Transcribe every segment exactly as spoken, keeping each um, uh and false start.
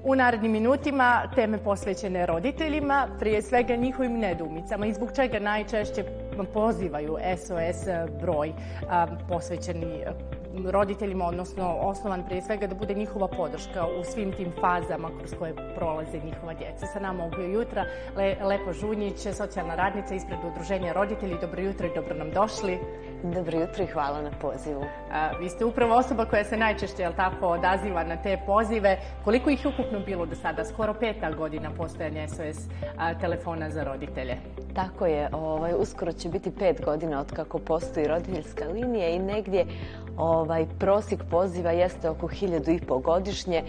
U narednim minutima teme posvećene roditeljima, prije svega njihovim nedoumicama i zbog čega najčešće pozivaju S O S broj posvećeni roditeljima, odnosno osnovan prije svega da bude njihova podrška u svim tim fazama kroz koje prolaze njihova djeca. Sa nama ovog jutra Lepa Žunjić, socijalna radnica ispred Udruženja roditelji. Dobro jutro i dobro nam došli. Dobro jutro i hvala na pozivu. Vi ste upravo osoba koja se najčešće, jel tako, odaziva na te pozive. Koliko ih je ukupno bilo do sada? Skoro peta godina postojanja S O S telefona za roditelje. Tako je. Ovaj, uskoro će biti pet godina od kako postoji roditeljska linija i negdje ovaj, prosjek poziva jeste oko hiljadu i pol godišnje.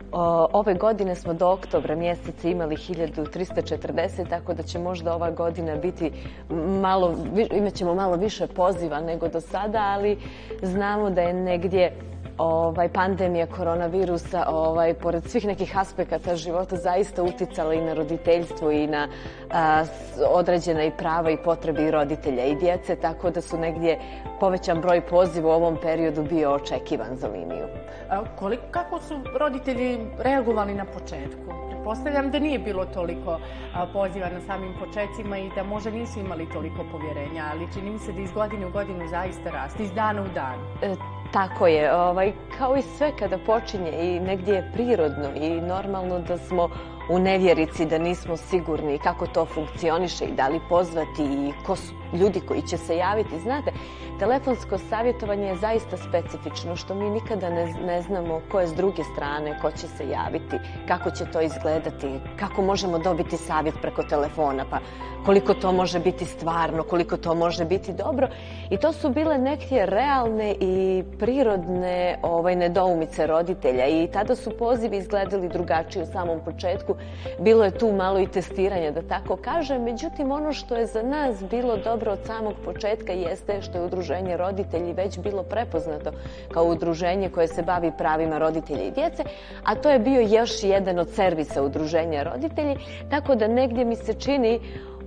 Ove godine smo do oktobra mjeseca imali hiljadu trista četrdeset, tako da će možda ova godina biti malo, imat ćemo malo više poziva nego do sada, ali znamo da je negdje ovaj, pandemija koronavirusa, ovaj, pored svih nekih aspekata života, zaista uticala i na roditeljstvo i na a, određena i prava i potrebe i roditelja i djece, tako da su negdje povećan broj poziva u ovom periodu bio očekivan za liniju. A, koliko, kako su roditelji reagovali na početku? Pretpostavljam da nije bilo toliko a, poziva na samim početcima i da možda nisu imali toliko povjerenja, ali čini mi se da iz godine u godinu zaista raste, iz dana u dan. E, Tako je, ovaj, kao i sve kada počinje i negdje je prirodno i normalno da smo u nevjerici, da nismo sigurni kako to funkcioniše i da li pozvati i ko su ljudi koji će se javiti. Znate, telefonsko savjetovanje je zaista specifično, što mi nikada ne, ne znamo ko je s druge strane, ko će se javiti, kako će to izgledati, kako možemo dobiti savjet preko telefona, pa koliko to može biti stvarno, koliko to može biti dobro. I to su bile neke realne i prirodne ovaj, nedoumice roditelja i tada su pozivi izgledali drugačije u samom početku. Bilo je tu malo i testiranja, da tako kažem. Međutim, ono što je za nas bilo dobro od samog početka jeste što je Udruženje roditelji već bilo prepoznato kao udruženje koje se bavi pravima roditelja i djece, a to je bio još jedan od servisa Udruženja roditelji, tako da negdje mi se čini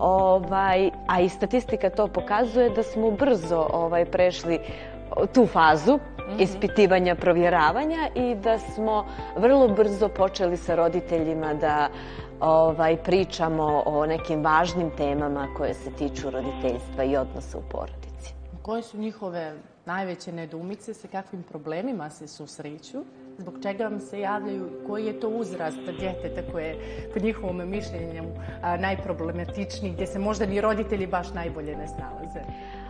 Ovaj, a i statistika to pokazuje da smo brzo ovaj, prešli tu fazu mm-hmm. ispitivanja, provjeravanja i da smo vrlo brzo počeli sa roditeljima da ovaj, pričamo o nekim važnim temama koje se tiču roditeljstva i odnosa u porodici. Koje su njihove najveće nedoumice, sa kakvim problemima se susreću? Zbog čega vam se javljaju, koji je to uzrast djeteta koje je po njihovom mišljenju najproblematičniji, gdje se možda ni roditelji baš najbolje ne snalaze?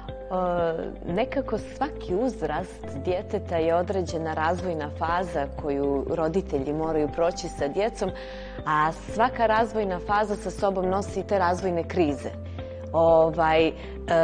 E, nekako svaki uzrast djeteta je određena razvojna faza koju roditelji moraju proći sa djecom, a svaka razvojna faza sa sobom nosi te razvojne krize. Ovaj, e,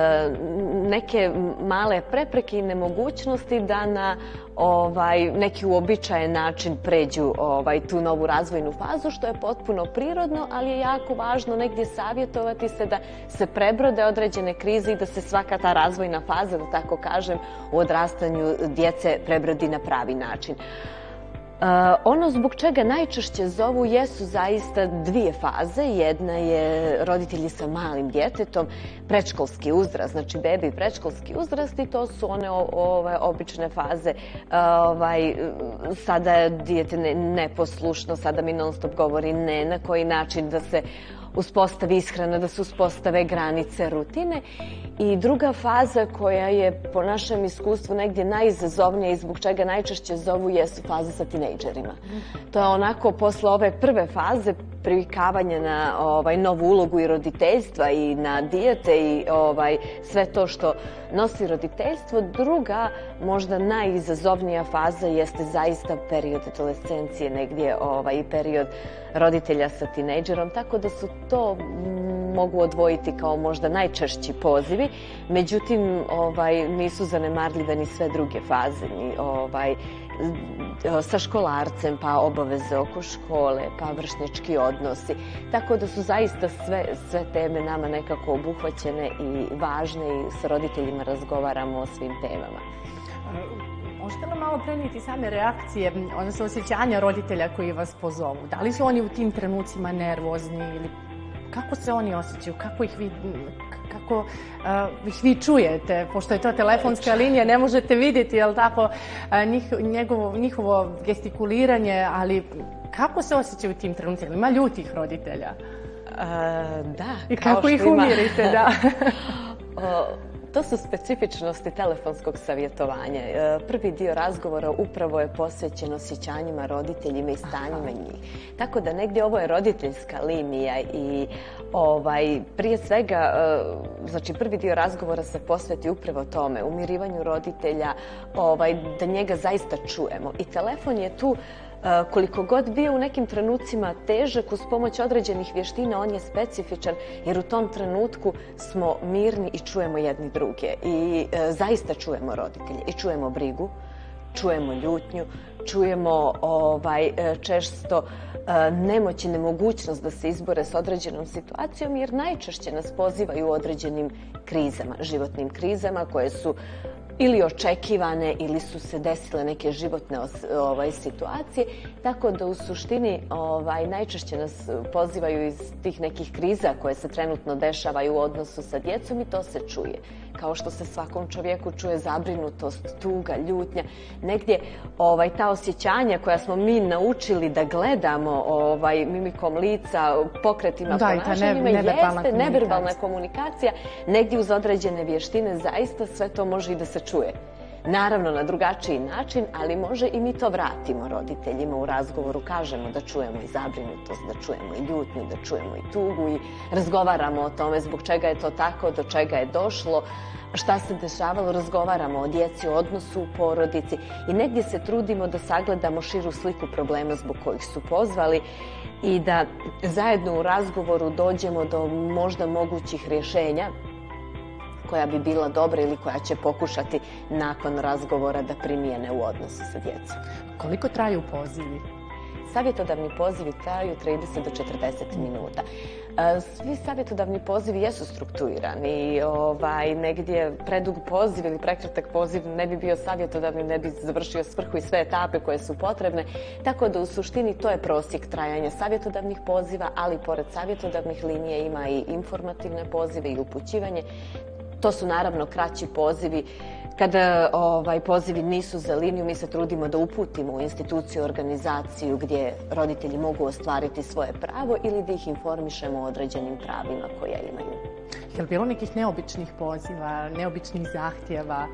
neke male prepreke i nemogućnosti da na ovaj, neki uobičajen način pređu ovaj, tu novu razvojnu fazu, što je potpuno prirodno, ali je jako važno negdje savjetovati se da se prebrode određene krize i da se svaka ta razvojna faza, da tako kažem, u odrastanju djece prebrodi na pravi način. Uh, ono zbog čega najčešće zovu jesu zaista dvije faze. Jedna je roditelji sa malim djetetom, predškolski uzrast, znači bebi i predškolski uzrast, i to su one ove obične faze. Uh, ovaj, sada je dijete ne, neposlušno, sada mi non stop govori ne, na koji način da se uspostavi ishrana, da se uspostave granice, rutine. I druga faza koja je po našem iskustvu negdje najizazovnija i zbog čega najčešće zovu jesu faze sa tinejdžerima. To je onako posle ove prve faze privikavanja na ovaj, novu ulogu i roditeljstva i na dijete i ovaj, sve to što nosi roditeljstvo. Druga, možda najizazovnija faza jeste zaista period adolescencije, negdje ovaj, period roditelja sa tinejdžerom, tako da su to mogu odvojiti kao možda najčešći pozivi. Međutim, ovaj, nisu zanemarljive ni sve druge faze, ni ovaj, sa školarcem, pa obaveze oko škole, pa vršnjački odnosi. Tako da su zaista sve, sve teme nama nekako obuhvaćene i važne i sa roditeljima razgovaramo o svim temama. Možete li malo prenijeti same reakcije, odnosno osjećanja roditelja koji vas pozovu? Da li su oni u tim trenucima nervozni ili kako se oni osjećaju? Kako ih vi, kako ih vi čujete, pošto je to telefonska linija, ne možete vidjeti, jel tako, njegovo, njihovo gestikuliranje, ali kako se osjećaju u tim trenucima? Ima ljutih roditelja? Da. I kako ih umirite, da. To su specifičnosti telefonskog savjetovanja. Prvi dio razgovora upravo je posvećen osjećanjima roditeljima i stanjima njih. Tako da negdje ovo je roditeljska linija i ovaj, prije svega, znači prvi dio razgovora se posveti upravo tome, umirivanju roditelja, ovaj, da njega zaista čujemo. I telefon je tu koliko god bio u nekim trenucima težak, uz pomoć određenih vještina on je specifičan jer u tom trenutku smo mirni i čujemo jedni druge. I e, zaista čujemo roditelje i čujemo brigu, čujemo ljutnju, čujemo ovaj, često e, nemoć i nemogućnost da se izbore s određenom situacijom jer najčešće nas pozivaju u određenim krizama, životnim krizama koje su ili očekivane ili su se desile neke životne ovaj, situacije, tako da u suštini ovaj, najčešće nas pozivaju iz tih nekih kriza koje se trenutno dešavaju u odnosu sa djecom i to se čuje. Kao što se svakom čovjeku čuje zabrinutost, tuga, ljutnja, negdje ovaj, ta osjećanja koja smo mi naučili da gledamo ovaj, mimikom lica, pokretima, da, ponašanjima, ne, jeste neverbalna komunikacija, negdje uz određene vještine zaista sve to može i da se čuje. Naravno na drugačiji način, ali može i mi to vratimo roditeljima u razgovoru, kažemo da čujemo i zabrinutost, da čujemo i ljutnju, da čujemo i tugu i razgovaramo o tome zbog čega je to tako, do čega je došlo, šta se dešavalo, razgovaramo o djeci, o odnosu u porodici i negdje se trudimo da sagledamo širu sliku problema zbog kojih su pozvali i da zajedno u razgovoru dođemo do možda mogućih rješenja koja bi bila dobra ili koja će pokušati nakon razgovora da primijene u odnosu sa djecom. Koliko traju pozivi? Savjetodavni pozivi traju trideset do četrdeset minuta. Svi savjetodavni pozivi jesu strukturirani. Ovaj, negdje predug poziv ili prekratak poziv ne bi bio savjetodavni, ne bi završio svrhu i sve etape koje su potrebne. Tako da u suštini to je prosjek trajanja savjetodavnih poziva, ali pored savjetodavnih linija ima i informativne pozive i upućivanje. To su naravno kraći pozivi. Kada ovaj, pozivi nisu za liniju, mi se trudimo da uputimo u instituciju, organizaciju gdje roditelji mogu ostvariti svoje pravo ili da ih informišemo o određenim pravima koje imaju. Je li bilo nekih neobičnih poziva, neobičnih zahtjeva,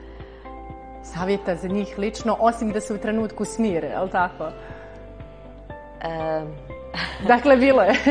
savjeta za njih lično, osim da se u trenutku smire, je li tako? E... Dakle, bilo je.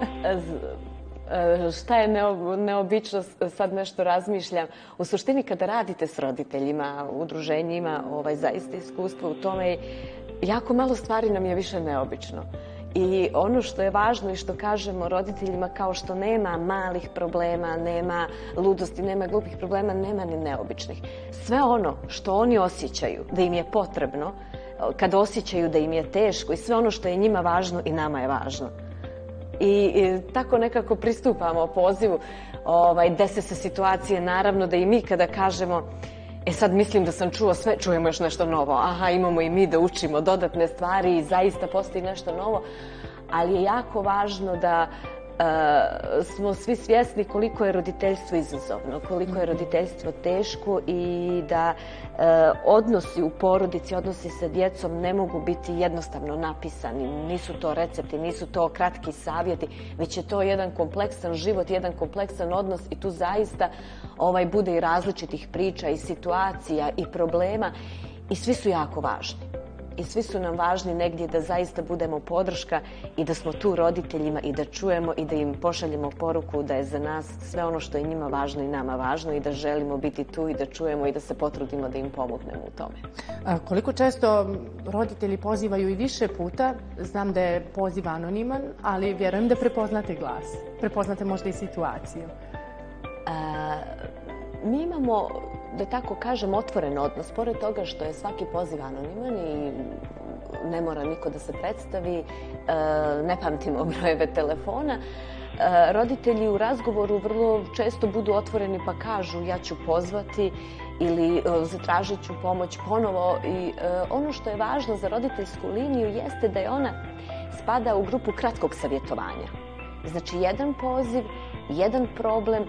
Šta je neobično, sad nešto razmišljam. U suštini kada radite s roditeljima, udruženjima, ovaj, zaista iskustvo u tome, jako malo stvari nam je više neobično. I ono što je važno i što kažemo roditeljima, kao što nema malih problema, nema ludosti, nema glupih problema, nema ni neobičnih. Sve ono što oni osjećaju da im je potrebno, kada osjećaju da im je teško i sve ono što je njima važno i nama je važno. I, i tako nekako pristupamo pozivu. Ovaj, dese se situacije, naravno da i mi kada kažemo e sad mislim da sam čuo sve, čujemo još nešto novo. Aha, imamo i mi da učimo dodatne stvari i zaista postoji nešto novo. Ali je jako važno da e, smo svi svjesni koliko je roditeljstvo izazovno, koliko je roditeljstvo teško i da e, odnosi u porodici, odnosi sa djecom ne mogu biti jednostavno napisani. Nisu to recepti, nisu to kratki savjeti, već je to jedan kompleksan život, jedan kompleksan odnos i tu zaista ovaj, bude i različitih priča i situacija i problema i svi su jako važni. I svi su nam važni negdje da zaista budemo podrška i da smo tu roditeljima i da čujemo i da im pošaljemo poruku da je za nas sve ono što je njima važno i nama važno i da želimo biti tu i da čujemo i da se potrudimo da im pomognemo u tome. A koliko često roditelji pozivaju i više puta? Znam da je poziv anoniman, ali vjerujem da prepoznate glas. Prepoznate možda i situaciju. A, mi imamo, da tako kažem, otvoren odnos. Pored toga što je svaki poziv anoniman i ne mora niko da se predstavi, ne pamtimo brojeve telefona, roditelji u razgovoru vrlo često budu otvoreni pa kažu ja ću pozvati ili zatražit ću pomoć ponovo. I ono što je važno za roditeljsku liniju jeste da je ona spada u grupu kratkog savjetovanja. Znači jedan poziv, jedan problem,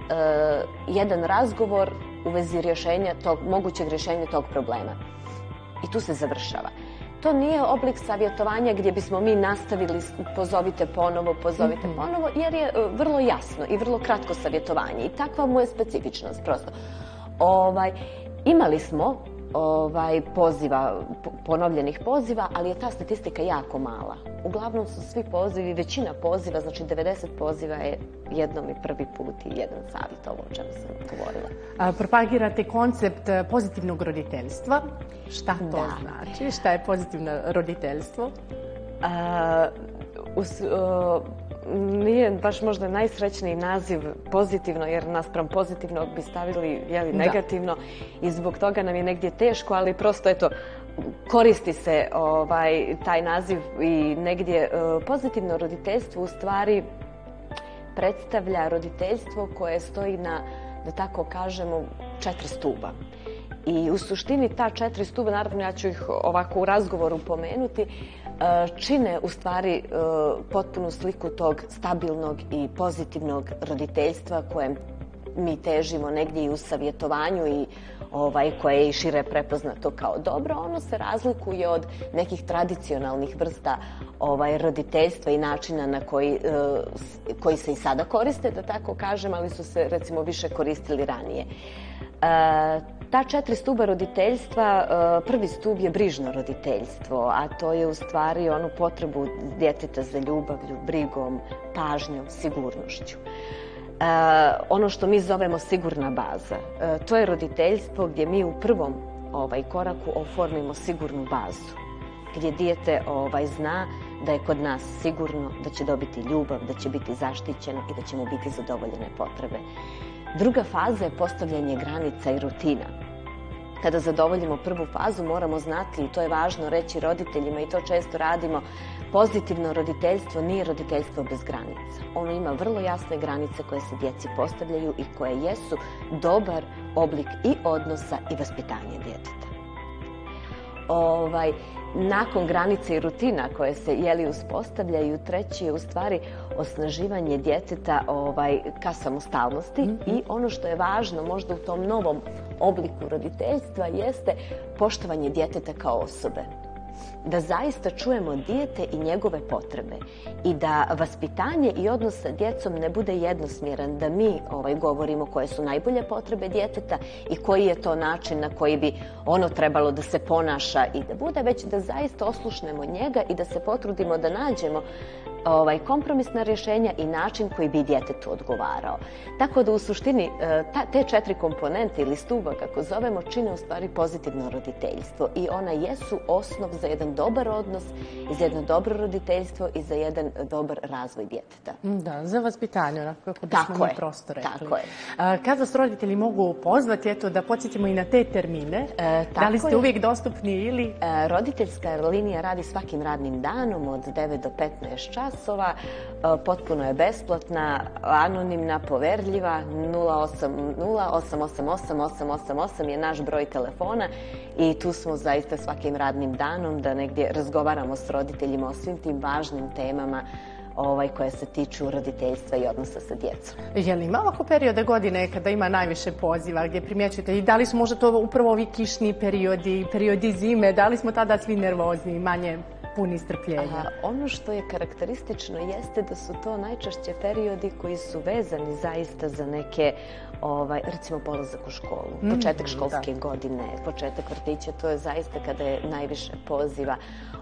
jedan razgovor u vezi rješenja tog, mogućeg rješenja tog problema. I tu se završava. To nije oblik savjetovanja gdje bismo mi nastavili pozovite ponovo, pozovite mm-hmm. ponovo, jer je vrlo jasno i vrlo kratko savjetovanje. I takva mu je specifičnost prosto. Ovaj, imali smo ovaj, poziva, ponovljenih poziva, ali je ta statistika jako mala. Uglavnom su svi pozivi, većina poziva, znači devedeset poziva je jednom i prvi put i jedan savjet, ovo o čemu sam govorila. A, propagirate koncept pozitivnog roditeljstva. Šta to da. znači? Šta je pozitivno roditeljstvo? A, us, o, nije baš možda najsrećniji naziv pozitivno, jer naspram pozitivnog bi stavili jeli, negativno da. i zbog toga nam je negdje teško, ali prosto eto, koristi se ovaj, taj naziv i negdje uh, pozitivno roditeljstvo u stvari predstavlja roditeljstvo koje stoji na, da tako kažemo, četiri stuba. I u suštini ta četiri stuba, naravno ja ću ih ovako u razgovoru pomenuti, čine u stvari potpunu sliku tog stabilnog i pozitivnog roditeljstva kojem mi težimo negdje i u savjetovanju i ovaj, koje je i šire prepoznato kao dobro. Ono se razlikuje od nekih tradicionalnih vrsta ovaj, roditeljstva i načina na koji, koji se i sada koriste, da tako kažem, ali su se recimo više koristili ranije. Ta četiri stuba roditeljstva, prvi stub je brižno roditeljstvo, a to je u stvari onu potrebu djeteta za ljubavlju, brigom, pažnjom, sigurnošću. Ono što mi zovemo sigurna baza. To je roditeljstvo gdje mi u prvom ovaj, koraku oformimo sigurnu bazu, gdje dijete ovaj, zna da je kod nas sigurno, da će dobiti ljubav, da će biti zaštićeno i da će mu biti zadovoljene potrebe. Druga faza je postavljanje granica i rutina. Kada zadovoljimo prvu fazu moramo znati, i to je važno reći roditeljima i to često radimo, pozitivno roditeljstvo nije roditeljstvo bez granica. Ono ima vrlo jasne granice koje se djeci postavljaju i koje jesu dobar oblik i odnosa i vaspitanja djeteta. Ovaj, nakon granice i rutina koje se jeli uspostavljaju, treći je u stvari osnaživanje djeteta ovaj, ka samostalnosti mm-hmm. i ono što je važno možda u tom novom obliku roditeljstva jeste poštovanje djeteta kao osobe. Da zaista čujemo dijete i njegove potrebe i da vaspitanje i odnos sa djecom ne bude jednosmjeran, da mi ovaj, govorimo koje su najbolje potrebe djeteta i koji je to način na koji bi ono trebalo da se ponaša i da bude, već da zaista oslušnemo njega i da se potrudimo da nađemo ovaj, kompromisna rješenja i način koji bi djetetu odgovarao. Tako da u suštini ta, te četiri komponente ili stuba, kako zovemo, čine u stvari pozitivno roditeljstvo i ona jesu osnov za jedan dobar odnos, za jedno dobro roditeljstvo i za jedan dobar razvoj djeteta. Da, za vaspitanje, onako kako bismo mi prosto rekli. Tako je. Kad vas roditelji mogu pozvati, eto da podsjetimo i na te termine, e, da li ste je. uvijek dostupni ili? E, roditeljska linija radi svakim radnim danom od devet do petnaest časova, e, potpuno je besplatna, anonimna, poverljiva, nula osam nula osam osam osam osam osam osam je naš broj telefona i tu smo zaista svakim radnim danom da negdje razgovaramo s roditeljima o svim tim važnim temama ovaj, koje se tiču roditeljstva i odnosa sa djecom. Je li ima ovako periode godine kada ima najviše poziva gdje primjećujete i da li su možda to upravo ovi kišni periodi, periodi zime, da li smo tada svi nervozni, manje puni strpljenja? A, ono što je karakteristično jeste da su to najčešće periodi koji su vezani zaista za neke, ovaj, recimo polazak u školu, mm, početak školske da. godine, početak vrtića, to je zaista kada je najviše poziva.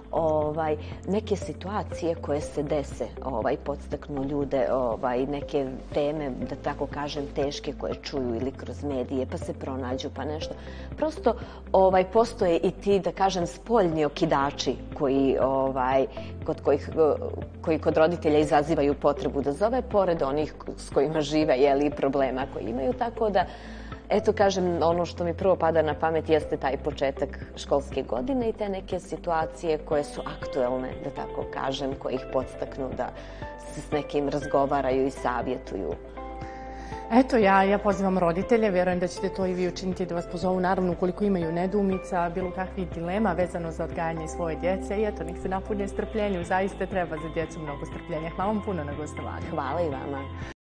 Ovaj, neke situacije koje se dese, ovaj, podstaknu ljude, ovaj, neke teme, da tako kažem, teške koje čuju ili kroz medije, pa se pronađu, pa nešto. Prosto ovaj, postoje i ti, da kažem, spoljni okidači koji, ovaj, kod kojih, koji kod roditelja izazivaju potrebu da zove, pored onih s kojima žive, jeli, problema koji imaju, tako da eto, kažem, ono što mi prvo pada na pamet jeste taj početak školske godine i te neke situacije koje su aktuelne, da tako kažem, koje ih podstaknu da se s nekim razgovaraju i savjetuju. Eto, ja, ja pozivam roditelje, vjerujem da ćete to i vi učiniti, da vas pozovu, naravno, ukoliko imaju nedoumica, bilo kakvih dilema vezano za odgajanje svoje djece i eto, nek se napune strpljenju, zaista treba za djecu mnogo strpljenja. Hvala vam puno na gostovanju. Hvala i vama.